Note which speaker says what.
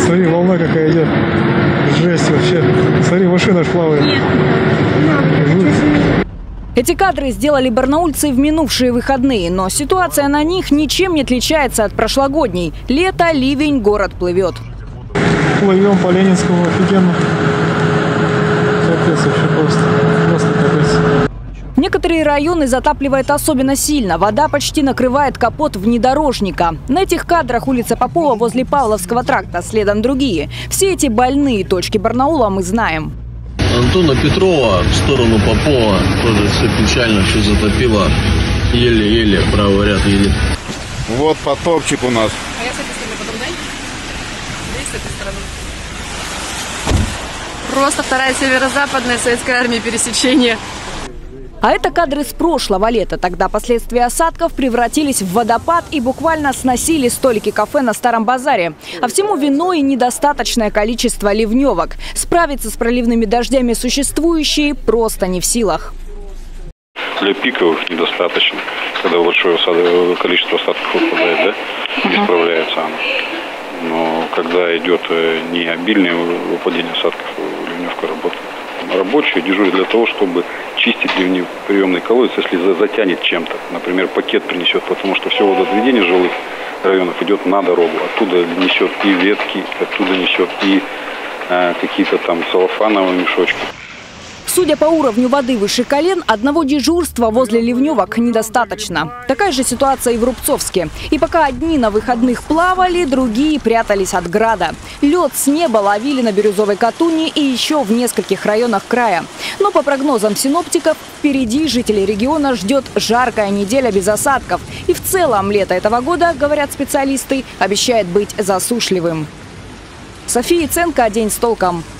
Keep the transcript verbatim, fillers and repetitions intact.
Speaker 1: Смотри, волна какая идет. Жесть вообще. Смотри, машина аж плавает.
Speaker 2: Эти кадры сделали барнаульцы в минувшие выходные, но ситуация на них ничем не отличается от прошлогодней. Лето, ливень, город плывет.
Speaker 1: Плывем по Ленинскому офигенно. Капец вообще просто. Просто капец.
Speaker 2: Некоторые районы затапливает особенно сильно. Вода почти накрывает капот внедорожника. На этих кадрах улица Попова возле Павловского тракта, следом другие. Все эти больные точки Барнаула мы знаем.
Speaker 3: Антона Петрова в сторону Попова тоже все печально, все затопило. Еле-еле, правый ряд едет.
Speaker 4: Вот потопчик у нас.
Speaker 5: А я с этой стороны потом дай? Дай с этой стороны. Просто вторая северо-западная советская армия пересечения.
Speaker 2: А это кадры с прошлого лета. Тогда последствия осадков превратились в водопад и буквально сносили столики кафе на Старом базаре. А всему виной недостаточное количество ливневок. Справиться с проливными дождями существующие просто не в силах.
Speaker 6: Для пиковых недостаточно, когда большое количество осадков выпадает, да, не справляется она. Но когда идет не обильное выпадение осадков, ливневка работает. Рабочие дежурят для того, чтобы чистить ливнеприемный колодец, если затянет чем-то. Например, пакет принесет, потому что все водоотведение жилых районов идет на дорогу. Оттуда несет и ветки, оттуда несет и э, какие-то там целлофановые мешочки.
Speaker 2: Судя по уровню воды выше колен, одного дежурства возле ливневок недостаточно. Такая же ситуация и в Рубцовске. И пока одни на выходных плавали, другие прятались от града. Лед с неба ловили на Бирюзовой Катуни и еще в нескольких районах края. Но по прогнозам синоптиков, впереди жителей региона ждет жаркая неделя без осадков. И в целом лето этого года, говорят специалисты, обещает быть засушливым. София Ценко, «День с толком».